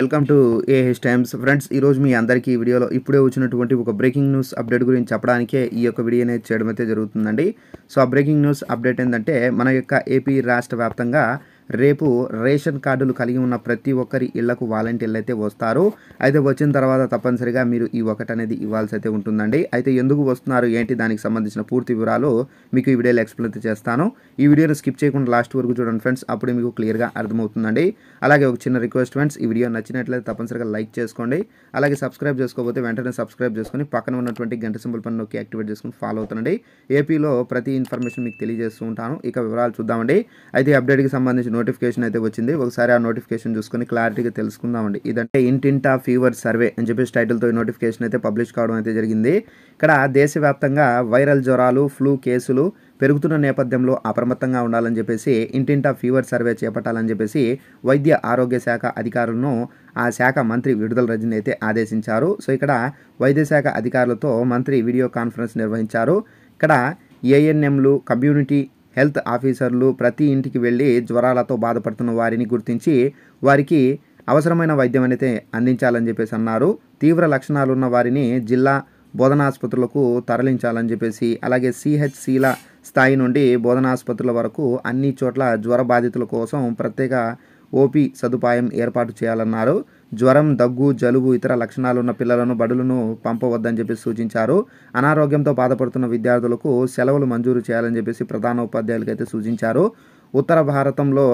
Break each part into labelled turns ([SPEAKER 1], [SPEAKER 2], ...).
[SPEAKER 1] Welcome to AHtimes friends. ఈరోజు మీ అందరికీ ఈ వీడియోలో ఇప్పుడే వచ్చినటువంటి ఒక బ్రేకింగ్ న్యూస్ అప్డేట్ గురించి చెప్పడానికే ఈ యొక్క వీడియో అనేది చేయడం అయితే జరుగుతుందండి. సో ఆ బ్రేకింగ్ న్యూస్ అప్డేట్ ఏంటంటే మన యొక్క ఏపీ రాష్ట్ర వ్యాప్తంగా రేపు రేషన్ కార్డులు కలిగి ఉన్న ప్రతి ఒక్కరి ఇళ్లకు వాలంటీర్లు అయితే వస్తారు. అయితే వచ్చిన తర్వాత తప్పనిసరిగా మీరు ఈ ఒకటి అనేది ఇవ్వాల్సి అయితే ఉంటుందండి. అయితే ఎందుకు వస్తున్నారు ఏంటి దానికి సంబంధించిన పూర్తి వివరాలు మీకు ఈ వీడియోలో ఎక్స్ప్లెయిన్ చేస్తాను. ఈ వీడియోని స్కిప్ చేయకుండా లాస్ట్ వరకు చూడండి ఫ్రెండ్స్, అప్పుడే మీకు క్లియర్గా అర్థమవుతుందండి. అలాగే ఒక చిన్న రిక్వెస్ట్ ఫ్రెండ్స్, ఈ వీడియో నచ్చినట్లయితే తప్పనిసరిగా లైక్ చేసుకోండి. అలాగే సబ్స్క్రైబ్ చేసుకోకపోతే వెంటనే సబ్స్క్రైబ్ చేసుకొని పక్కన ఉన్నటువంటి గంట సింబల్ పని నొక్కి యాక్టివేట్ చేసుకుని ఫాలో అవుతుండండి. ఏపీలో ప్రతి ఇన్ఫర్మేషన్ మీకు తెలియజేస్తూ ఉంటాను. ఇక వివరాలు చూద్దామండి. అయితే అప్డేట్కి సంబంధించి నోటిఫికేషన్ అయితే వచ్చింది. ఒకసారి ఆ నోటిఫికేషన్ చూసుకొని క్లారిటీగా తెలుసుకుందామండి. ఇదంటే ఇంటింటా ఫీవర్ సర్వే అని చెప్పేసి టైటిల్తో ఈ నోటిఫికేషన్ అయితే పబ్లిష్ కావడం అయితే జరిగింది. ఇక్కడ దేశవ్యాప్తంగా వైరల్ జ్వరాలు, ఫ్లూ కేసులు పెరుగుతున్న నేపథ్యంలో అప్రమత్తంగా ఉండాలని చెప్పేసి ఇంటింటా ఫీవర్ సర్వే చేపట్టాలని చెప్పేసి వైద్య ఆరోగ్య శాఖ అధికారులను ఆ శాఖ మంత్రి విడుదల రజని అయితే ఆదేశించారు. సో ఇక్కడ వైద్య శాఖ అధికారులతో మంత్రి వీడియో కాన్ఫరెన్స్ నిర్వహించారు. ఇక్కడ ఏఎన్ఎంలు, కమ్యూనిటీ హెల్త్ ఆఫీసర్లు ప్రతి ఇంటికి వెళ్ళి జ్వరాలతో బాధపడుతున్న వారిని గుర్తించి వారికి అవసరమైన వైద్యం అయితే అందించాలని చెప్పేసి అన్నారు. తీవ్ర లక్షణాలు ఉన్న వారిని జిల్లా బోధనాసుపత్రులకు తరలించాలని చెప్పేసి, అలాగే CHCల స్థాయి నుండి బోధనాసుపత్రుల వరకు అన్ని చోట్ల జ్వర బాధితుల కోసం ప్రత్యేక OP సదుపాయం ఏర్పాటు చేయాలన్నారు. జ్వరం, దగ్గు, జలుబు ఇతర లక్షణాలున్న పిల్లలను బడులను పంపవద్దని చెప్పి సూచించారు. అనారోగ్యంతో బాధపడుతున్న విద్యార్థులకు సెలవులు మంజూరు చేయాలని చెప్పేసి ప్రధాన ఉపాధ్యాయులకు అయితే సూచించారు. ఉత్తర భారతంలో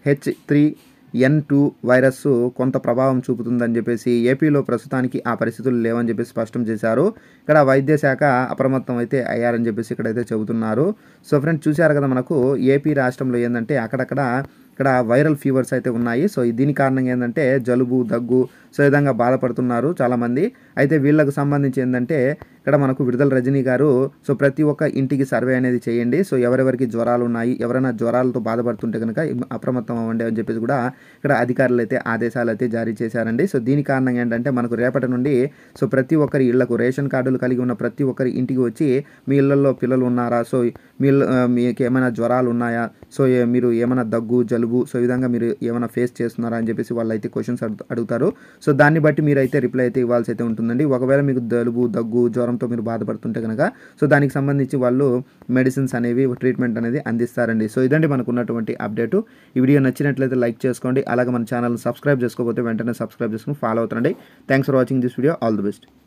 [SPEAKER 1] H3N2 వైరస్ కొంత ప్రభావం చూపుతుందని చెప్పేసి ఏపీలో ప్రస్తుతానికి ఆ పరిస్థితులు లేవని చెప్పేసి స్పష్టం చేశారు. ఇక్కడ వైద్య శాఖ అప్రమత్తం అయితే అయ్యారని చెప్పేసి ఇక్కడైతే చెబుతున్నారు. సో ఫ్రెండ్స్, చూశారు కదా, మనకు ఏపీ రాష్ట్రంలో ఏంటంటే అక్కడక్కడ ఇక్కడ వైరల్ ఫీవర్స్ అయితే ఉన్నాయి. సో దీని కారణంగా ఏంటంటే జలుబు, దగ్గు సో ఈ విధంగా బాధపడుతున్నారు చాలామంది. అయితే వీళ్ళకు సంబంధించి ఏంటంటే ఇక్కడ మనకు విడుదల రజనీ గారు సో ప్రతి ఒక్క ఇంటికి సర్వే అనేది చేయండి. సో ఎవరెవరికి జ్వరాలు ఉన్నాయి, ఎవరైనా జ్వరాలతో బాధపడుతుంటే కనుక అప్రమత్తం అవ్వండి అని చెప్పేసి కూడా ఇక్కడ అధికారులు అయితే ఆదేశాలు అయితే జారీ చేశారండి. సో దీని కారణంగా ఏంటంటే మనకు రేపటి నుండి సో ప్రతి ఒక్కరి ఇళ్లకు రేషన్ కార్డులు కలిగి ఉన్న ప్రతి ఒక్కరి ఇంటికి వచ్చి మీ ఇళ్లలో పిల్లలు ఉన్నారా, సో మీకు ఏమైనా జ్వరాలు ఉన్నాయా, సో మీరు ఏమైనా దగ్గు, జలుబు సో ఈ విధంగా మీరు ఏమైనా ఫేస్ చేస్తున్నారా అని చెప్పేసి వాళ్ళు అయితే క్వశ్చన్స్ అడుగుతారు. సో దాన్ని బట్టి మీరు అయితే రిప్లై అయితే ఇవ్వాల్సి అయితే ఉంటుందండి. ఒకవేళ మీకు జలుబు, దగ్గు, జ్వరంతో మీరు బాధపడుతుంటే కనుక సో దానికి సంబంధించి వాళ్ళు మెడిసిన్స్ అనేవి, ట్రీట్మెంట్ అనేది అందిస్తారండి. సో ఇదండి మనకు ఉన్నటువంటి అప్డేటు. ఈ వీడియో నచ్చినట్లయితే లైక్ చేసుకోండి. అలాగే మన ఛానల్ని సబ్స్క్రైబ్ చేసుకోకపోతే వెంటనే సబ్స్క్రైబ్ చేసుకుని ఫాలో అవుతుండండి. Thanks for watching this video. All the best.